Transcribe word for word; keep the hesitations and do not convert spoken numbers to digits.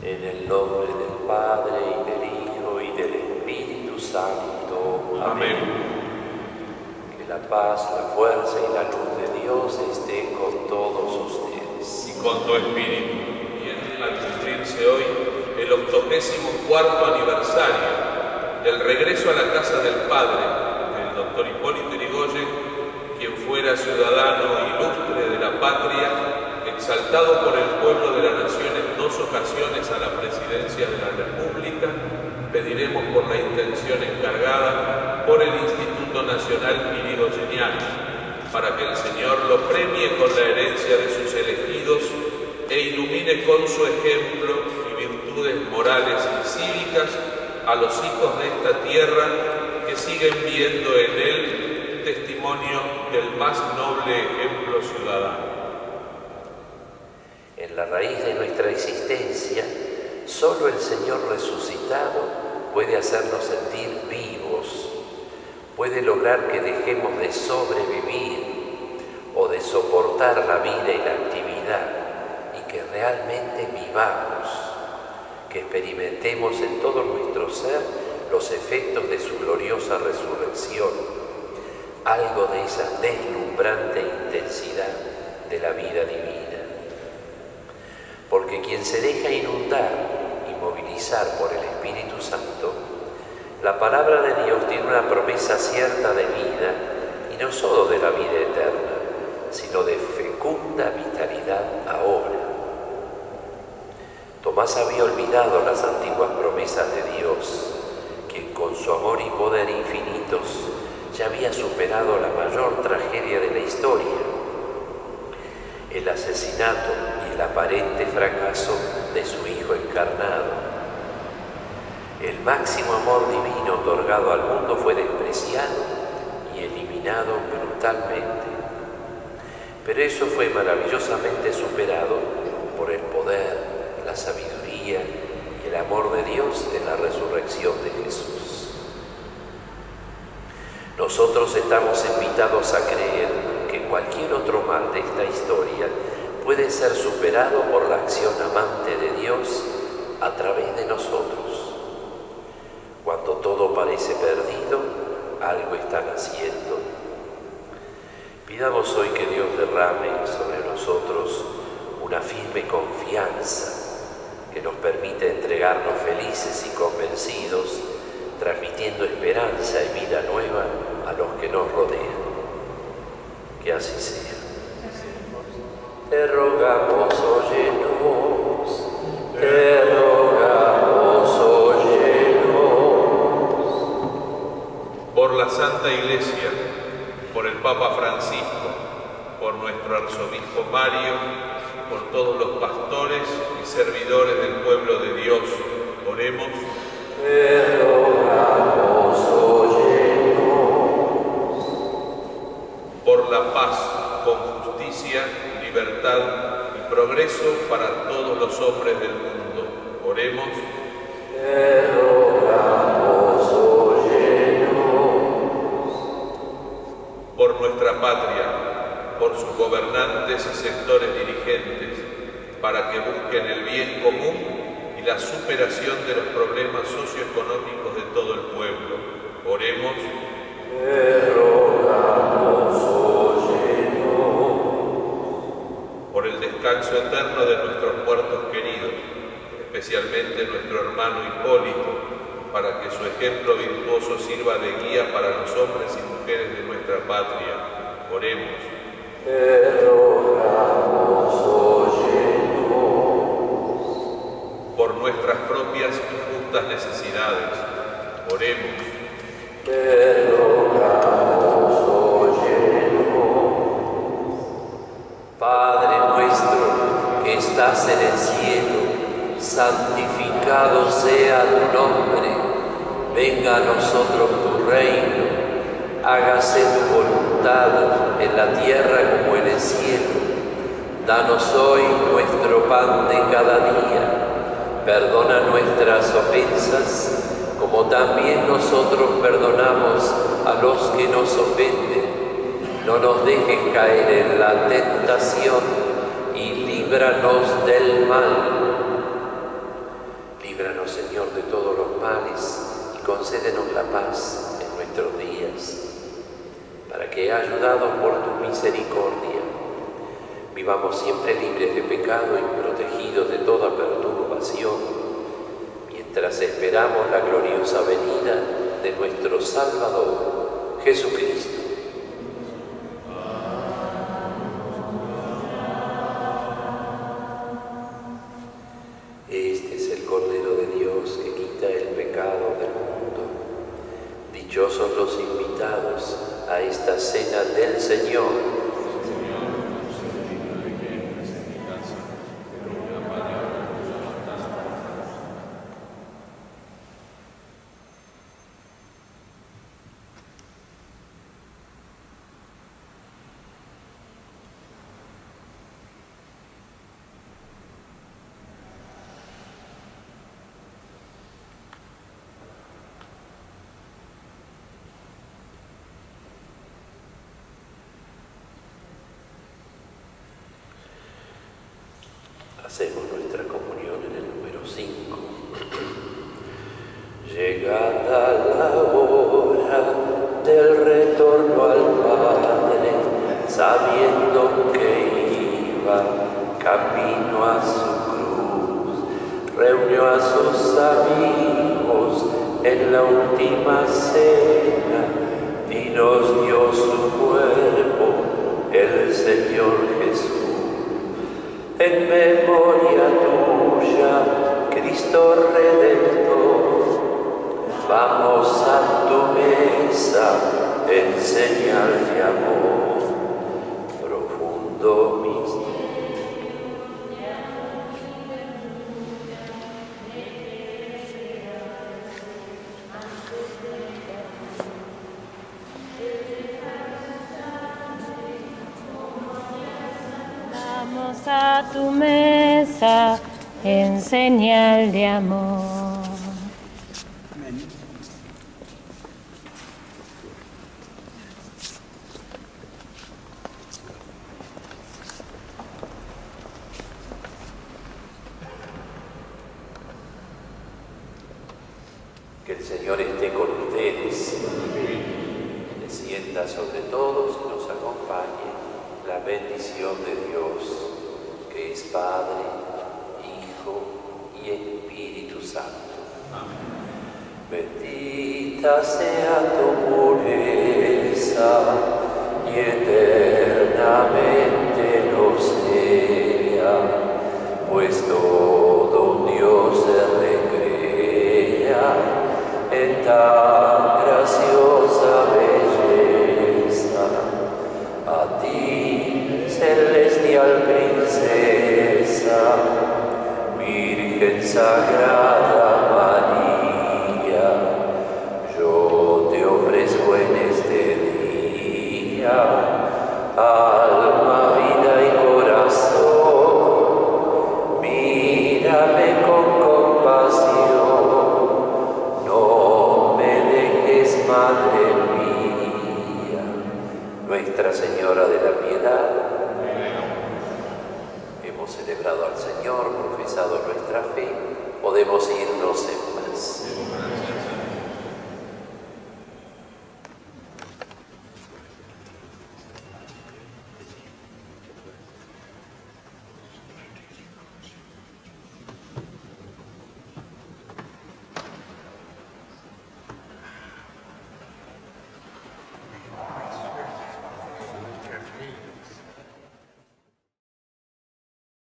En el nombre del Padre, y del Hijo, y del Espíritu Santo. Amén. Que la paz, la fuerza y la luz de Dios esté con todos ustedes. Y con tu espíritu. Viene a cumplirse hoy el octogésimo cuarto aniversario del regreso a la casa del Padre del doctor Hipólito Yrigoyen, quien fuera ciudadano ilustre de la patria, exaltado por el pueblo de la nación en dos ocasiones a la presidencia de la República. Pediremos por la intención encargada por el Instituto Nacional Yrigoyeniano, para que el Señor lo premie con la herencia de sus elegidos e ilumine con su ejemplo y virtudes morales y cívicas a los hijos de esta tierra que siguen viendo en él testimonio del más noble ejemplo ciudadano. En la raíz de nuestra existencia, solo el Señor resucitado puede hacernos sentir vivos, puede lograr que dejemos de sobrevivir o de soportar la vida y la actividad y que realmente vivamos, que experimentemos en todo nuestro ser los efectos de su gloriosa resurrección, algo de esa deslumbrante intensidad de la vida divina. Porque quien se deja inundar y movilizar por el Espíritu Santo, la palabra de Dios tiene una promesa cierta de vida, y no solo de la vida eterna, sino de fecunda vitalidad ahora. Tomás había olvidado las antiguas promesas de Dios, quien con su amor y poder infinitos ya había superado la mayor tragedia de la historia, el asesinato y el aparente fracaso de su Hijo encarnado. El máximo amor divino otorgado al mundo fue despreciado y eliminado brutalmente. Pero eso fue maravillosamente superado por el poder, la sabiduría y el amor de Dios en la resurrección de Jesús. Nosotros estamos invitados a creer que cualquier otro mal de esta historia puede ser superado por la acción amante de Dios a través de nosotros. Cuando todo parece perdido, algo está naciendo. Pidamos hoy que Dios derrame sobre nosotros una firme confianza que nos permite entregarnos felices y convencidos, transmitiendo esperanza y vida nueva a los que nos rodean. Que así sea. Te rogamos, óyenos, te rogamos, óyenos. Por la Santa Iglesia, por el Papa Francisco, por nuestro arzobispo Mario, por todos los pastores y servidores del pueblo de Dios, oremos. Te rogamos, óyenos. Por la paz, con justicia, libertad y progreso para todos los hombres del mundo, oremos. Te rogamos, óyenos. Por nuestra patria, por sus gobernantes y sectores dirigentes, para que busquen el bien común y la superación de los problemas socioeconómicos de todo el pueblo, oremos. Te rogamos, óyenos. Por el descanso eterno de nuestros muertos queridos, especialmente nuestro hermano Hipólito, para que su ejemplo virtuoso sirva de guía para los hombres y mujeres de nuestra patria, oremos. Te rogamos, óyenos. Por nuestras propias y justas necesidades, oremos. Te rogamos, óyenos. Padre nuestro que estás en el cielo, santificado sea tu nombre. Venga a nosotros tu reino. Hágase tu voluntad en la tierra como en el cielo. Danos hoy nuestro pan de cada día. Perdona nuestras ofensas, como también nosotros perdonamos a los que nos ofenden. No nos dejes caer en la tentación y líbranos del mal. Líbranos, Señor, de todos los males y concédenos la paz en nuestros días, para que, ayudados por tu misericordia, vivamos siempre libres de pecado y protegidos de toda perturbación, mientras esperamos la gloriosa venida de nuestro Salvador, Jesucristo. Este es el Cordero de Dios que quita el pecado del mundo. Dichosos los invitados a esta cena del Señor. Hacemos nuestra comunión en el número cinco. Llegada la hora del retorno al Padre, sabiendo que iba camino a su cruz, reunió a sus amigos en la última cena y nos dio su cuerpo, el Señor Jesús. En memoria tuya, Cristo Redentor, vamos a tu mesa en señal de amor, profundo misterio. A tu mesa en señal de amor. Amén. Que el Señor esté con ustedes, descienda sobre todos y nos acompañe la bendición de Dios, que es Padre, Hijo y Espíritu Santo. Amén. Bendita sea tu pureza y eternamente lo sea, pues todo Dios se recrea en tan graciosa belleza. A ti, celestial princesa, Virgen Sagrada María, yo te ofrezco en este día alma, vida y corazón. Mírame con compasión, no me dejes, Madre mía. Nuestra Señora de la Piedad, hemos celebrado al Señor, profesado nuestra fe, podemos irnos en paz.